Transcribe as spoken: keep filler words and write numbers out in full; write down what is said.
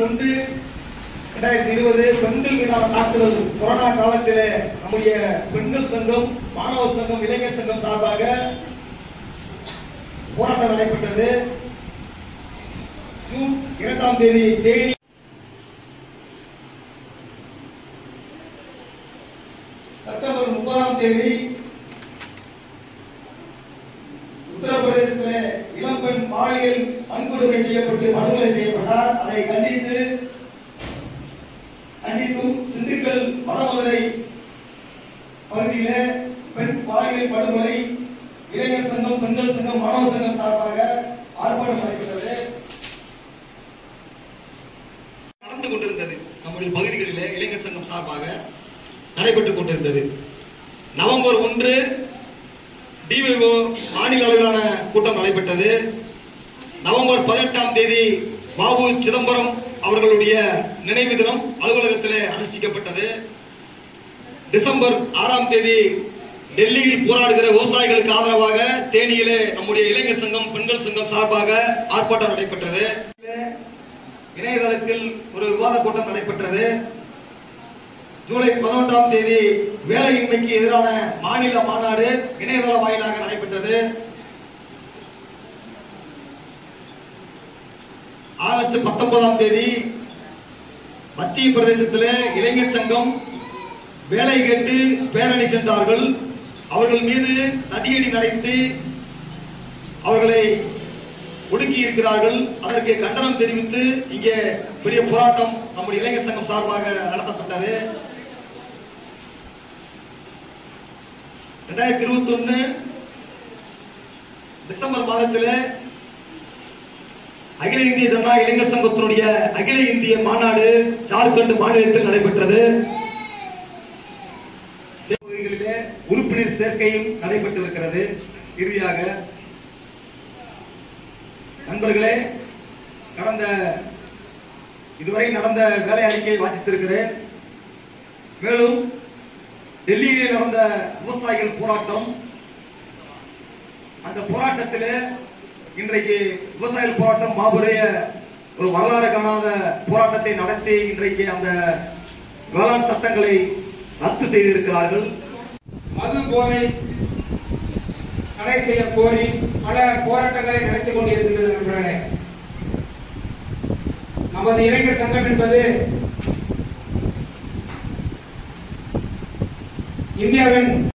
ஒன்று இரண்டாயிரத்தி இருபது பெண்கள் மீதான தாக்குதல் கொரோனா காலத்திலே நம்முடைய பெண்கள் சங்கம், மாணவர் சங்கம், இளைஞர் சங்கம் சார்பாக போராட்டம் நடைபெற்றது. ஜூன் இரண்டாம் தேதி தேனி செப்டம்பர் முப்பதாம் தேதி உத்தரப்பிரதேசத்திலே இளம்பெண் பாலியல் வன்கொடுமை செய்யப்பட்டு படுகொலை செய்யப்பட்டார். அதை கண்டித்து கண்டித்தும் திண்டுக்கல் வடமதுரை பகுதியிலே பெண் பாலியல் படுகொலை இளைஞர் சங்கம், பெண்கள் சங்கம், மாணவர் சங்கம் சார்பாக ஆர்ப்பாட்டம் நடைபெற்றது. நடந்து கொண்டிருந்தது. நம்முடைய பகுதிகளிலே இளைஞர் சங்கம் சார்பாக நடைபெற்றுக் கொண்டிருந்தது. நவம்பர் ஒன்று டிவைஓ மாநில அளவிலான கூட்டம் நடைபெற்றது. நவம்பர் பதினெட்டாம் தேதி பாபு சிதம்பரம் அவர்களுடைய நினைவு தினம் அலுவலகத்திலே அனுஷ்டிக்கப்பட்டது. டிசம்பர் ஆறாம் தேதி டெல்லியில் போராடுகிற விவசாயிகளுக்கு ஆதரவாக தேனியிலே நம்முடைய இளைஞர் சங்கம், பெண்கள் சங்கம் சார்பாக ஆர்ப்பாட்டம் நடைபெற்றது. இணையதளத்தில் ஒரு விவாத கூட்டம் நடைபெற்றது. ஜூலை பதினொன்றாம் தேதி வேலையின்மைக்கு எதிரான மாநில மாநாடு இணையதள வாயிலாக நடைபெற்றது. ஆகஸ்ட் பத்தொன்பதாம் தேதி மத்திய பிரதேசத்திலே இளைஞர் சங்கம் வேலை கேட்டு பேரணி சென்றார்கள். அவர்கள் மீது தடியடி நடத்தி அவர்களை ஒடுக்கி இருக்கிறார்கள். அதற்கு கண்டனம் தெரிவித்து இங்கே பெரிய போராட்டம் நம்முடைய இளைஞர் சங்கம் சார்பாக நடத்தப்பட்டது. இரண்டாயிரத்தி இருபத்தி ஒன்னு டிசம்பர் மாதத்தில் அகில இந்திய ஜனநாயக இளைஞர் சங்கத்தினுடைய அகில இந்திய மாநாடு ஜார்க்கண்ட் மாநிலத்தில் நடைபெற்றது. பகுதிகளிலே உறுப்பினர் சேர்க்கையும் நடைபெற்றிருக்கிறது. இறுதியாக நண்பர்களே, கடந்த இதுவரை நடந்த வேலை அறிக்கையை வாசித்திருக்கிறேன். மேலும் டெல்லியிலே நடந்த விவசாயிகள் போராட்டம், அந்த போராட்டத்தில் இன்றைக்கு விவசாயிகள் போராட்டம் மாபெரிய ஒரு வரலாறு காணாத போராட்டத்தை நடத்தி இன்றைக்கு அந்த வேளாண் சட்டங்களை ரத்து செய்திருக்கிறார்கள். மது போதை தடை செய்ய கோரி பல போராட்டங்களை நடத்தி கொண்டிருக்கிறது. நமது இளைஞர் சங்கம் என்பது இந்தியாவின்